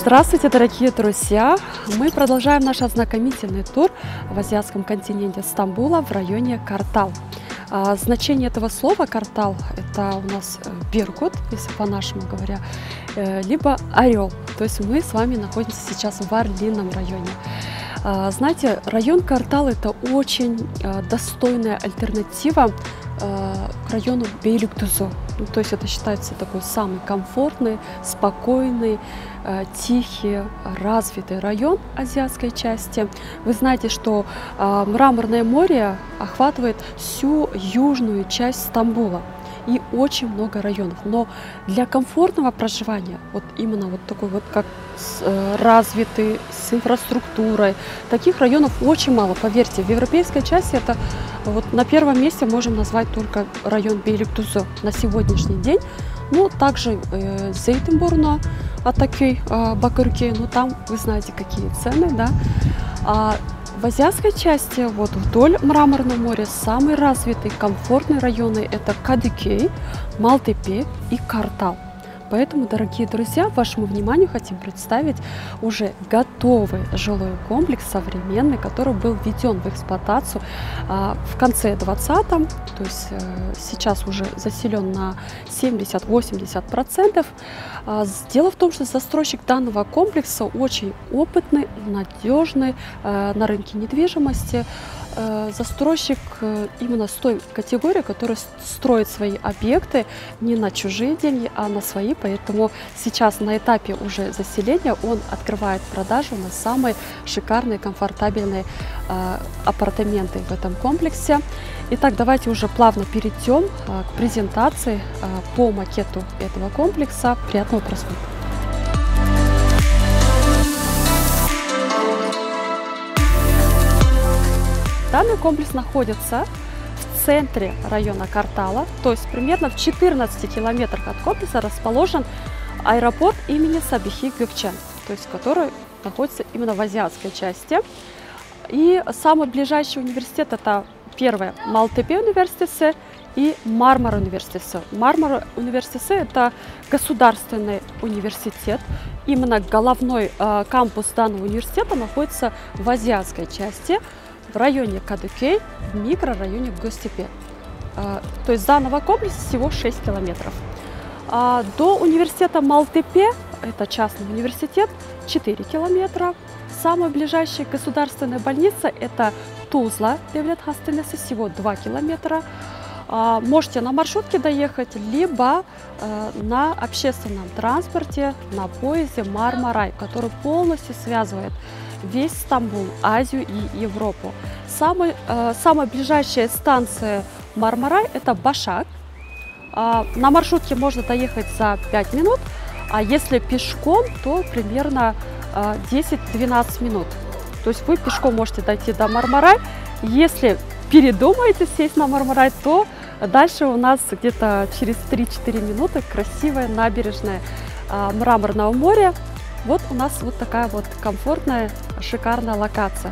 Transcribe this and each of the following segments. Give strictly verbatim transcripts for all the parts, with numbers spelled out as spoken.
Здравствуйте, дорогие друзья! Мы продолжаем наш ознакомительный тур в азиатском континенте Стамбула в районе Картал. А, значение этого слова «картал» – это у нас беркут, если по-нашему говоря, либо орел. То есть мы с вами находимся сейчас в Орлином районе. А, знаете, район Картал – это очень а, достойная альтернатива а, к району Бейликдузу. Ну, то есть это считается такой самый комфортный, спокойный, э, тихий, развитый район азиатской части. Вы знаете, что э, Мраморное море охватывает всю южную часть Стамбула и очень много районов. Но для комфортного проживания, вот именно вот такой вот как э, развитый, с инфраструктурой, таких районов очень мало. Поверьте, в европейской части это вот на первом месте можем назвать только район Бейликдузу на сегодняшний день. Ну, также э, Зейтинбурну, Атакей, э, Бакыркей, ну там вы знаете какие цены, да. А в азиатской части, вот вдоль Мраморного моря, самые развитые, комфортные районы – это Кадыкей, Малтепе и Картал. Поэтому, дорогие друзья, вашему вниманию хотим представить уже готовый жилой комплекс современный, который был введен в эксплуатацию а, в конце двадцатого, то есть а, сейчас уже заселен на семьдесят-восемьдесят процентов. А, дело в том, что застройщик данного комплекса очень опытный, надежный а, на рынке недвижимости. Застройщик именно с той категории, которая строит свои объекты не на чужие деньги, а на свои. Поэтому сейчас на этапе уже заселения он открывает продажу на самые шикарные, комфортабельные э, апартаменты в этом комплексе. Итак, давайте уже плавно перейдем э, к презентации э, по макету этого комплекса. Приятного просмотра! Данный комплекс находится в центре района Картала, то есть примерно в четырнадцати километрах от комплекса расположен аэропорт имени Сабихи Гөкчен, то есть который находится именно в азиатской части. И самый ближайший университет — это первое Малтепе университет и Мармара университет. Мармара университет — это государственный университет. Именно головной э, кампус данного университета находится в азиатской части, в районе Кадыкей, в микрорайоне Гостепе. А, то есть данного комплекса всего шесть километров. А, до университета Малтепе, это частный университет, четыре километра. Самая ближайшая государственная больница — это Тузла Девлет Хастенесы, всего два километра. А, можете на маршрутке доехать, либо а, на общественном транспорте, на поезде Мармарай, который полностью связывает весь Стамбул, Азию и Европу. Самый, э, самая ближайшая станция Мармарай — это Башак. Э, на маршрутке можно доехать за пять минут, а если пешком, то примерно э, десять-двенадцать минут. То есть вы пешком можете дойти до Мармарай. Если передумаете сесть на Мармарай, то дальше у нас где-то через три-четыре минуты красивая набережная э, Мраморного моря. Вот у нас вот такая вот комфортная, шикарная локация.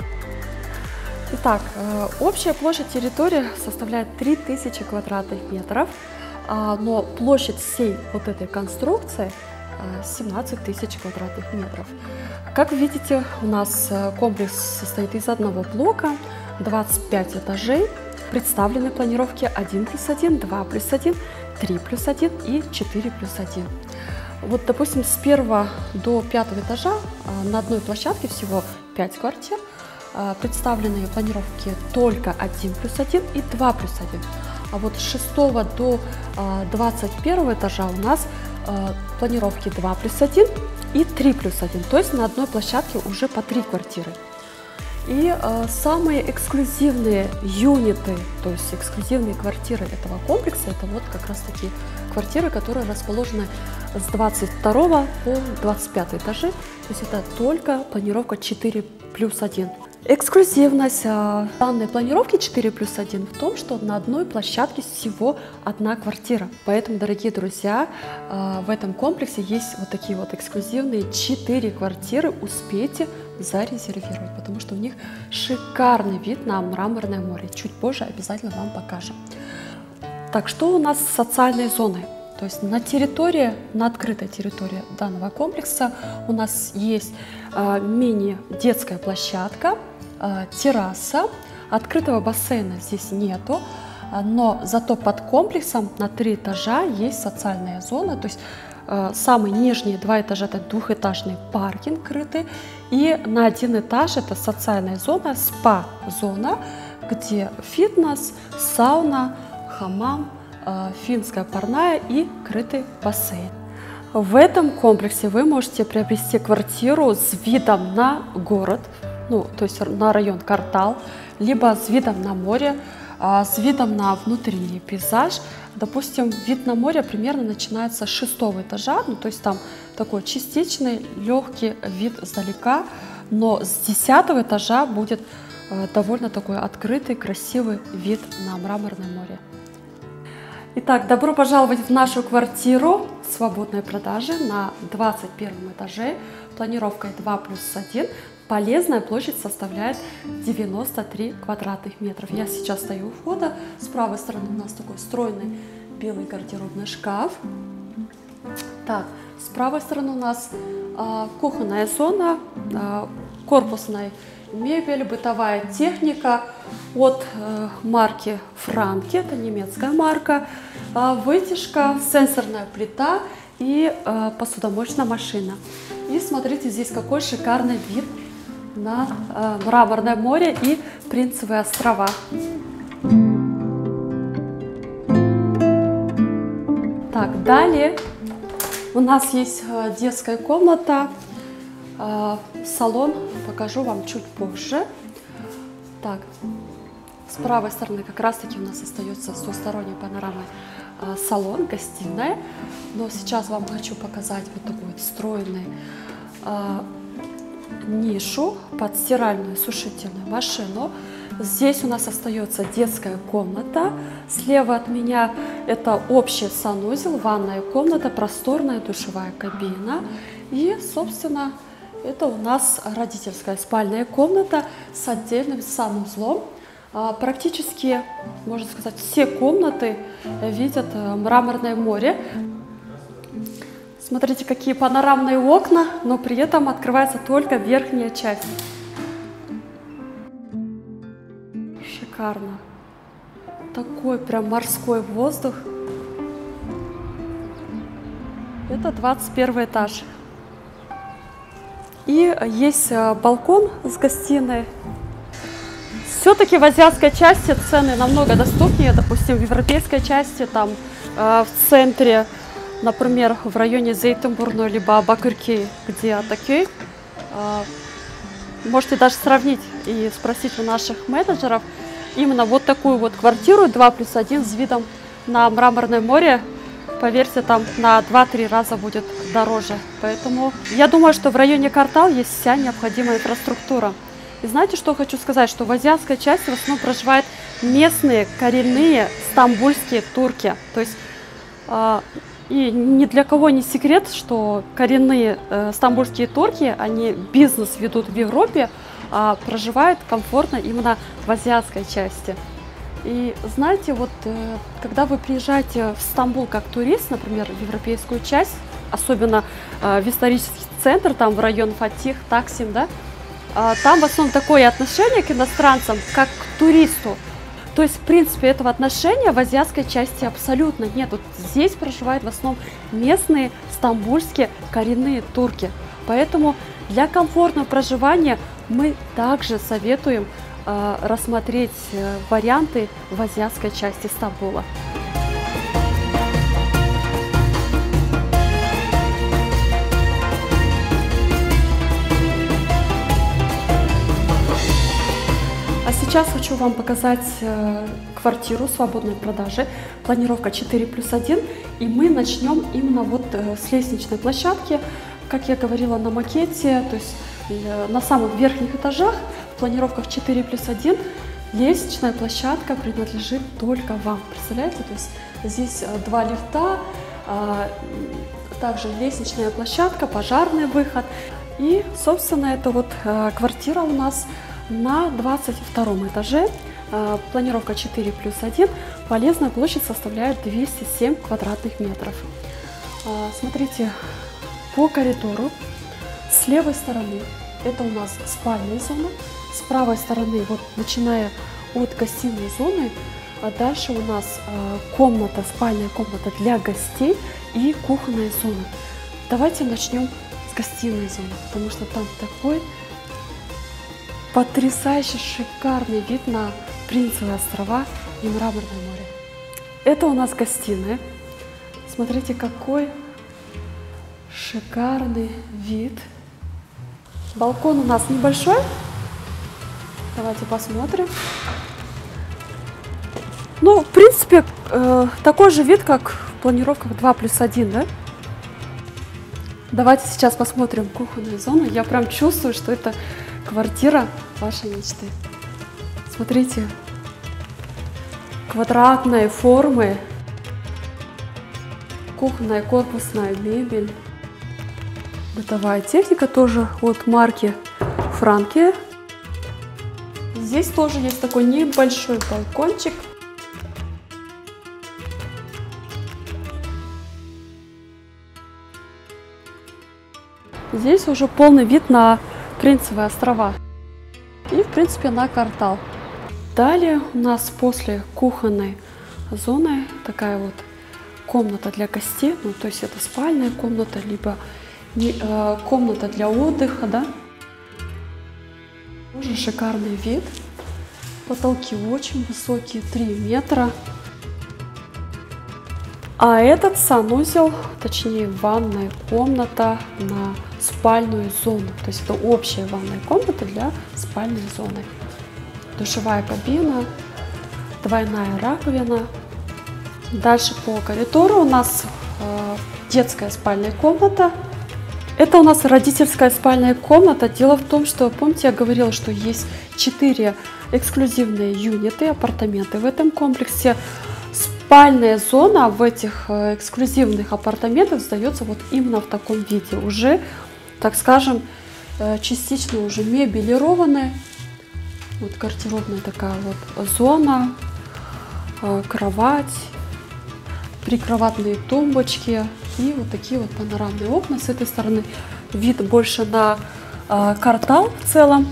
Итак, общая площадь территории составляет три тысячи квадратных метров, но площадь всей вот этой конструкции семнадцать тысяч квадратных метров. Как вы видите, у нас комплекс состоит из одного блока, двадцать пять этажей, представлены планировки один плюс один, два плюс один, три плюс один и четыре плюс один. Вот, допустим, с первого до пятого этажа на одной площадке всего пять квартир, представленные планировки только один плюс один и два плюс один. А вот с шестого до двадцать первого этажа у нас планировки два плюс один и три плюс один, то есть на одной площадке уже по три квартиры. И э, самые эксклюзивные юниты, то есть эксклюзивные квартиры этого комплекса, это вот как раз такие квартиры, которые расположены с двадцать второго по двадцать пятый этажи, то есть это только планировка четыре плюс один. Эксклюзивность э, данной планировки четыре плюс один в том, что на одной площадке всего одна квартира. Поэтому, дорогие друзья, э, в этом комплексе есть вот такие вот эксклюзивные четыре квартиры. Успейте зарезервировать, потому что у них шикарный вид на Мраморное море. Чуть позже обязательно вам покажем. Так, что у нас с социальной зоной? То есть на территории, на открытой территории данного комплекса у нас есть э, мини-детская площадка, э, терраса, открытого бассейна здесь нету, но зато под комплексом на три этажа есть социальная зона, то есть э, самые нижние два этажа это двухэтажный паркинг крытый, и на один этаж это социальная зона, спа-зона, где фитнес, сауна, хамам, э, финская парная и крытый бассейн. В этом комплексе вы можете приобрести квартиру с видом на город, ну, то есть на район Картал, либо с видом на море, э, с видом на внутренний пейзаж. Допустим, вид на море примерно начинается с шестого этажа, ну, то есть там такой частичный, легкий вид издалека, но с десятого этажа будет довольно такой открытый, красивый вид на Мраморное море. Итак, добро пожаловать в нашу квартиру свободной продажи на двадцать первом этаже, планировкой два плюс один. Полезная площадь составляет девяносто три квадратных метров. Я сейчас стою у входа, с правой стороны у нас такой стройный белый гардеробный шкаф. Так, с правой стороны у нас э, кухонная зона, э, корпусная мебель, бытовая техника от э, марки Франки, это немецкая марка, э, вытяжка, сенсорная плита и э, посудомоечная машина. И смотрите, здесь какой шикарный вид на э, Мраморное море и Принцевые острова. Так, далее у нас есть э, детская комната. Салон покажу вам чуть позже. Так, с правой стороны как раз таки у нас остается с двусторонней панорамой салон, гостиная. Но сейчас вам хочу показать вот такую вот встроенную а, нишу под стиральную сушительную машину. Здесь у нас остается детская комната. Слева от меня это общий санузел, ванная комната, просторная душевая кабина. И, собственно, это у нас родительская спальная комната с отдельным санузлом. Практически, можно сказать, все комнаты видят Мраморное море. Смотрите, какие панорамные окна, но при этом открывается только верхняя часть. Шикарно. Такой прям морской воздух. Это двадцать первый этаж. И есть балкон с гостиной. Все-таки в азиатской части цены намного доступнее. Допустим, в европейской части, там э, в центре, например, в районе Зейтунбурну, либо Бакыркей, где Атакей, э, можете даже сравнить и спросить у наших менеджеров. Именно вот такую вот квартиру два плюс один с видом на Мраморное море, поверьте, там на два-три раза будет дороже. Поэтому я думаю, что в районе Картал есть вся необходимая инфраструктура. И знаете, что хочу сказать? Что в азиатской части в основном проживают местные, коренные стамбульские турки. То есть э, и ни для кого не секрет, что коренные э, стамбульские турки, они бизнес ведут в Европе, а проживают комфортно именно в азиатской части. И знаете, вот э, когда вы приезжаете в Стамбул как турист, например, в европейскую часть, особенно э, в исторический центр, там в район Фатих, Таксим, да, э, там в основном такое отношение к иностранцам, как к туристу. То есть, в принципе, этого отношения в азиатской части абсолютно нет. Вот здесь проживают в основном местные стамбульские коренные турки. Поэтому для комфортного проживания мы также советуем рассмотреть варианты в азиатской части Стамбула. А сейчас хочу вам показать квартиру свободной продажи. Планировка четыре плюс один. И мы начнем именно вот с лестничной площадки. Как я говорила на макете, то есть на самых верхних этажах, в планировках четыре плюс один, лестничная площадка принадлежит только вам. Представляете? То есть здесь два лифта, также лестничная площадка, пожарный выход. И, собственно, это вот квартира у нас на двадцать втором этаже. Планировка четыре плюс один. Полезная площадь составляет двести семь квадратных метров. Смотрите, по коридору с левой стороны это у нас спальная зона, с правой стороны, вот начиная от гостиной зоны, а дальше у нас комната, спальная комната для гостей и кухонная зона. Давайте начнем с гостиной зоны, потому что там такой потрясающий, шикарный вид на Принцевые острова и Мраморное море. Это у нас гостиная. Смотрите, какой шикарный вид. Балкон у нас небольшой. Давайте посмотрим. Ну, в принципе, э, такой же вид, как в планировках два плюс один, да? Давайте сейчас посмотрим кухонную зону. Я прям чувствую, что это квартира вашей мечты. Смотрите, квадратные формы, кухонная корпусная мебель, бытовая техника тоже от марки Франки. Здесь тоже есть такой небольшой балкончик. Здесь уже полный вид на Принцевые острова и, в принципе, на Картал. Далее у нас после кухонной зоны такая вот комната для гостей, ну то есть это спальная комната, либо не, э, комната для отдыха, да. Тоже шикарный вид. Потолки очень высокие, три метра. А этот санузел, точнее ванная комната на спальную зону. То есть это общая ванная комната для спальной зоны. Душевая кабина, двойная раковина. Дальше по коридору у нас э, детская спальная комната. Это у нас родительская спальная комната. Дело в том, что, помните, я говорила, что есть четыре эксклюзивные юниты, апартаменты в этом комплексе. Спальная зона в этих эксклюзивных апартаментах сдается вот именно в таком виде. Уже, так скажем, частично уже мебелированная. Вот гардеробная такая вот зона, кровать, прикроватные тумбочки и вот такие вот панорамные окна. С этой стороны вид больше на Картал в целом.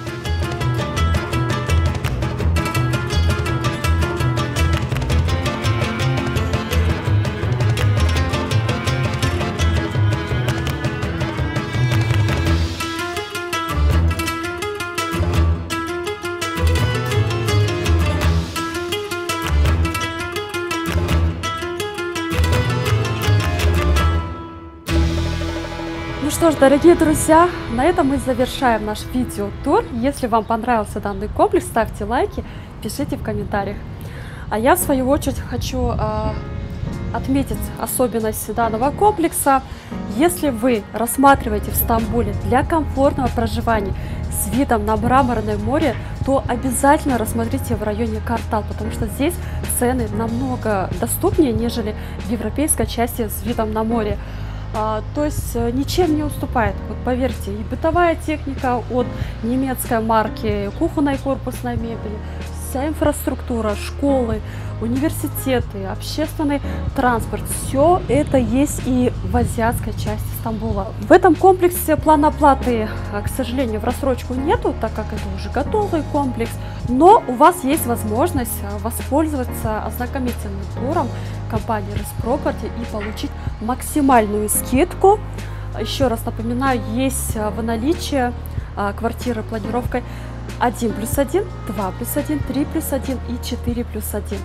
Ну что ж, дорогие друзья, на этом мы завершаем наш видеотур. Если вам понравился данный комплекс, ставьте лайки, пишите в комментариях. А я, в свою очередь, хочу э, отметить особенность данного комплекса. Если вы рассматриваете в Стамбуле для комфортного проживания с видом на Мраморное море, то обязательно рассмотрите в районе Картал, потому что здесь цены намного доступнее, нежели в европейской части с видом на море. А, то есть ничем не уступает, вот поверьте, и бытовая техника от немецкой марки, кухонной корпусной мебели, вся инфраструктура, школы, университеты, общественный транспорт, все это есть и в азиатской части Стамбула. В этом комплексе план оплаты, к сожалению, в рассрочку нету, так как это уже готовый комплекс, но у вас есть возможность воспользоваться ознакомительным туром компании Resproperty и получить максимальную скидку. Еще раз напоминаю, есть в наличии квартиры планировкой один плюс один, два плюс один, три плюс один и четыре плюс один.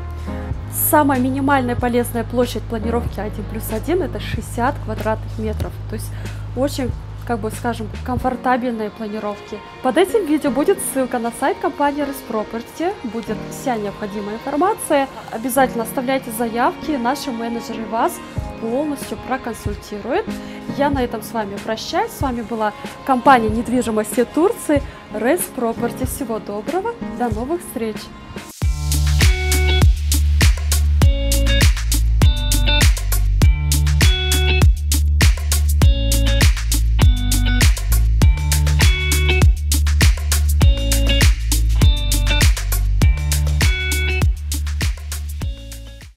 Самая минимальная полезная площадь планировки один плюс один это шестьдесят квадратных метров. То есть очень, как бы скажем, комфортабельные планировки. Под этим видео будет ссылка на сайт компании Resproperty, будет вся необходимая информация. Обязательно оставляйте заявки, наши менеджеры вас полностью проконсультируют. Я на этом с вами прощаюсь. С вами была компания недвижимости Турции Resproperty. Всего доброго, до новых встреч!